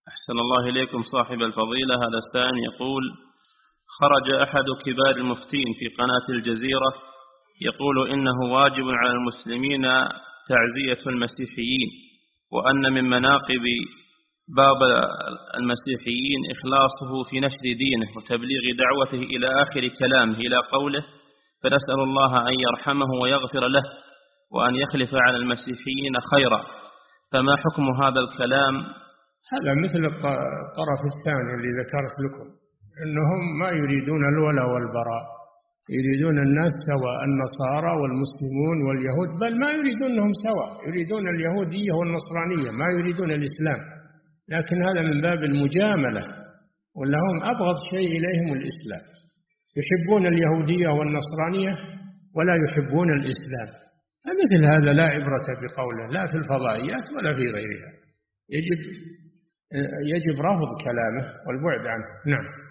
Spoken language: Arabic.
أحسن الله إليكم صاحب الفضيلة. هذا السائل يقول: خرج أحد كبار المفتين في قناة الجزيرة يقول إنه واجب على المسلمين تعزية المسيحيين، وأن من مناقب باب المسيحيين إخلاصه في نشر دينه وتبليغ دعوته إلى آخر كلامه إلى قوله: فنسأل الله أن يرحمه ويغفر له وأن يخلف على المسيحيين خيرا. فما حكم هذا الكلام؟ هذا مثل الطرف الثاني اللي ذكرت لكم، أنهم ما يريدون الولاء والبراء، يريدون الناس سواء، النصارى والمسلمون واليهود، بل ما يريدونهم سواء، يريدون اليهودية والنصرانية، ما يريدون الإسلام. لكن هذا من باب المجاملة، ولهم أبغض شيء إليهم الإسلام، يحبون اليهودية والنصرانية ولا يحبون الإسلام. فمثل هذا لا عبرة بقوله، لا في الفضائيات ولا في غيرها. يجب رفض كلامه والبعد عنه. نعم.